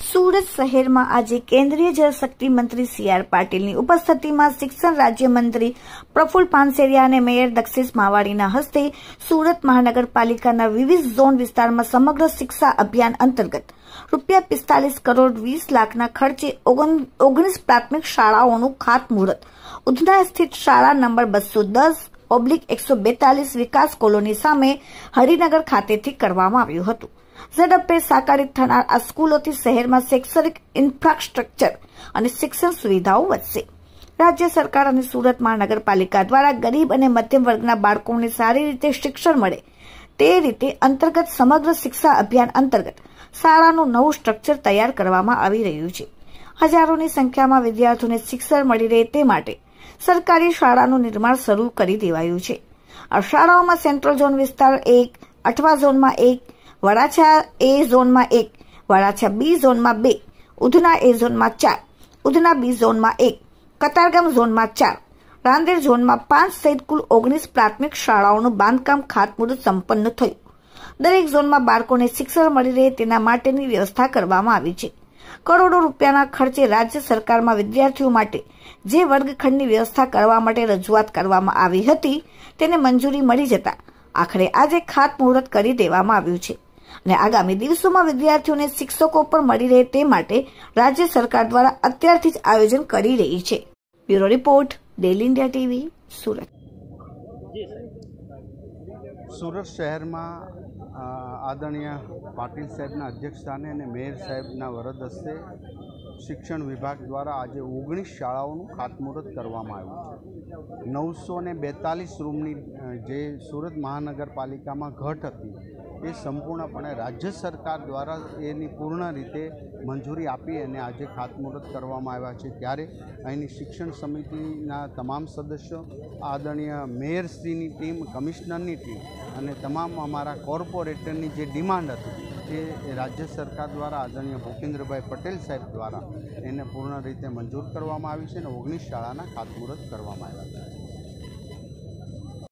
સુરત શહેરમાં આજે કેન્દ્રીય જળશક્તિ મંત્રી સી.આર. પાટીલની ઉપસ્થિતિમાં શિક્ષણ રાજ્યમંત્રી પ્રફુલ્લ પાનસેરિયા અને મેયર દક્ષેશ માવાણીના હસ્તે સુરત મહાનગરપાલિકાના વિવિધ ઝોન વિસ્તારમાં સમગ્ર શિક્ષા અભિયાન અંતર્ગત ₹45 કરોડ 20 લાખના ખર્ચે 19 પ્રાથમિક શાળાઓનું ખાતમુહૂર્ત ઉધના સ્થિત શાળા નંબર 210/142 વિકાસ કોલોની સામે હરિનગર ખાતેથી કરવામાં આવ્યું હતું। ઝડપે સાકારિત થનાર આ સ્કૂલોથી શહેરમાં શૈક્ષણિક ઇન્ફ્રાસ્ટ્રક્ચર અને શિક્ષણ સુવિધાઓ વધશે। રાજ્ય સરકાર અને સુરત મહાનગરપાલિકા દ્વારા ગરીબ અને મધ્યમ વર્ગના બાળકોને સારી રીતે શિક્ષણ મળે તે રીતે અંતર્ગત સમગ્ર શિક્ષા અભિયાન અંતર્ગત શાળાનું નવું સ્ટ્રક્ચર તૈયાર કરવામાં આવી રહ્યું છે। હજારોની સંખ્યામાં વિદ્યાર્થીઓને શિક્ષણ મળી રહે તે માટે સરકારી શાળાનું નિર્માણ શરૂ કરી દેવાયું છે। આ શાળાઓમાં સેન્ટ્રલ ઝોન વિસ્તાર 1, અઠવા ઝોનમાં 1, વરાછા એ ઝોનમાં 1, વરાછા બી ઝોનમાં 2, ઉધના એ ઝોનમાં 4, ઉધના બી ઝોનમાં 1, કતારગામ ઝોનમાં 4, રાંદેર ઝોનમાં 5 સહિત કુલ 19 પ્રાથમિક શાળાઓનું બાંધકામ ખાતમુહૂર્ત સંપન્ન થયું। દરેક ઝોનમાં બાળકોને શિક્ષણ મળી રહે તેના માટેની વ્યવસ્થા કરવામાં આવી છે। કરોડો રૂપિયાના ખર્ચે રાજ્ય સરકારમાં વિદ્યાર્થીઓ માટે જે વર્ગખંડની વ્યવસ્થા કરવા માટે રજૂઆત કરવામાં આવી હતી તેને મંજૂરી મળી જતા આખરે આજે ખાતમુહૂર્ત કરી દેવામાં આવ્યું છે અને આગામી દિવસોમાં વિદ્યાર્થીઓને શિક્ષકો પણ મળી રહે તે માટે રાજ્ય સરકાર દ્વારા અત્યારથી જ આયોજન કરી રહી છે। Bureau report, daily India TV, Surat. Surat શહેરમાં આદરણીય પાટીલ સાહેબના અધ્યક્ષસ્થાને અને મેયર સાહેબના વરદ હસ્તે શિક્ષણ વિભાગ દ્વારા આજે 19 શાળાઓનું ખાતમુહૂર્ત કરવામાં આવ્યું છે। 942 રૂમની જે સુરત મહાનગરપાલિકામાં ઘટ હતી એ સંપૂર્ણપણે રાજ્ય સરકાર દ્વારા એની પૂર્ણ રીતે મંજૂરી આપી અને આજે ખાતમુહૂર્ત કરવામાં આવ્યા છે। ત્યારે અહીંની શિક્ષણ સમિતિના તમામ સદસ્યો, આદરણીય મેયરશ્રીની ટીમ, કમિશનરની ટીમ અને તમામ અમારા કોર્પોરેટરની જે ડિમાન્ડ હતી એ રાજ્ય સરકાર દ્વારા આદરણીય ભૂપેન્દ્રભાઈ પટેલ સાહેબ દ્વારા એને પૂર્ણ રીતે મંજૂર કરવામાં આવી છે અને 19 શાળાના ખાતમુહૂર્ત કરવામાં આવ્યા છે।